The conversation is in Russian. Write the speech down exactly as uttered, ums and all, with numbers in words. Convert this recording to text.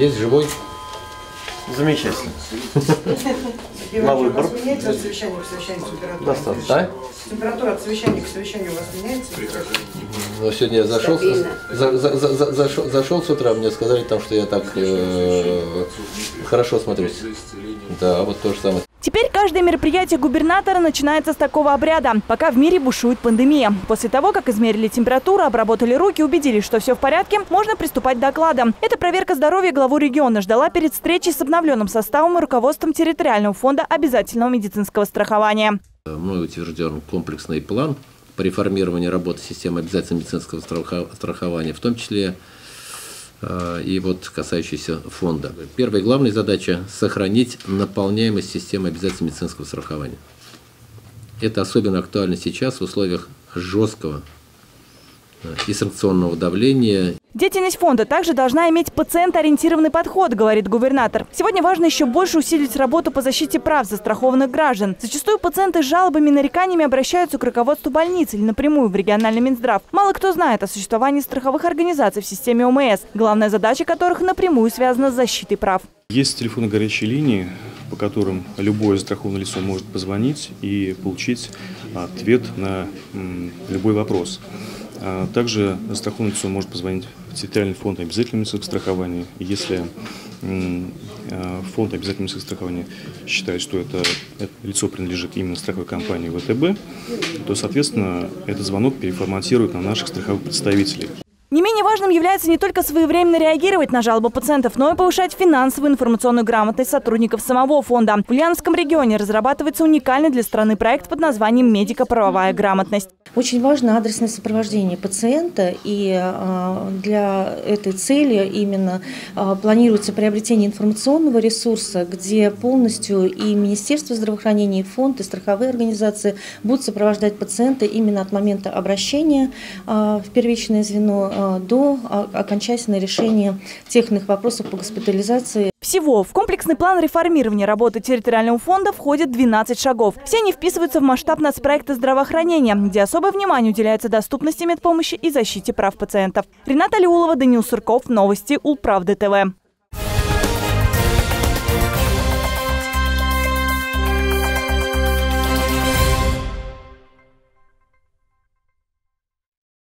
Есть живой? Замечательно. На выбор. У вас меняется от совещания к совещанию температура? Достаточно. Да? Температура от совещания к совещанию у вас меняется? Но сегодня я зашел, за, за, за, за, зашел, зашел с утра, мне сказали там, что я так э, хорошо смотрюсь. Да, вот то же самое. Теперь каждое мероприятие губернатора начинается с такого обряда, пока в мире бушует пандемия. После того, как измерили температуру, обработали руки, убедились, что все в порядке, можно приступать к докладам. Эта проверка здоровья главу региона ждала перед встречей с обновленным составом и руководством территориального фонда обязательного медицинского страхования. Мной утвержден комплексный план по реформированию работы системы обязательного медицинского страхования, в том числе и вот касающийся фонда. Первая и главная задача – сохранить наполняемость системы обязательного медицинского страхования. Это особенно актуально сейчас в условиях жесткого и санкционного давления. Деятельность фонда также должна иметь пациентоориентированный подход, говорит губернатор. Сегодня важно еще больше усилить работу по защите прав застрахованных граждан. Зачастую пациенты с жалобами и нареканиями обращаются к руководству больницы или напрямую в региональный Минздрав. Мало кто знает о существовании страховых организаций в системе ОМС, главная задача которых напрямую связана с защитой прав. Есть телефоны горячей линии, по которым любое застрахованное лицо может позвонить и получить ответ на любой вопрос. Также застрахованное лицо может позвонить в территориальный фонд обязательного медицинского страхования. Если фонд обязательного медицинского страхования считает, что это, это лицо принадлежит именно страховой компании ВТБ, то, соответственно, этот звонок переформатирует на наших страховых представителей. Не менее важным является не только своевременно реагировать на жалобы пациентов, но и повышать финансовую информационную грамотность сотрудников самого фонда. В Ульяновском регионе разрабатывается уникальный для страны проект под названием «Медико-правовая грамотность». Очень важно адресное сопровождение пациента, и для этой цели именно планируется приобретение информационного ресурса, где полностью и Министерство здравоохранения, и фонд, и страховые организации будут сопровождать пациента именно от момента обращения в первичное звено до окончательного решения тех иных вопросов по госпитализации. Всего в комплексный план реформирования работы территориального фонда входит двенадцать шагов. Все они вписываются в масштаб нацпроекта здравоохранения, где особое внимание уделяется доступности медпомощи и защите прав пациентов. Рената Алиулова, Даниил Сурков, новости Улправды ТВ.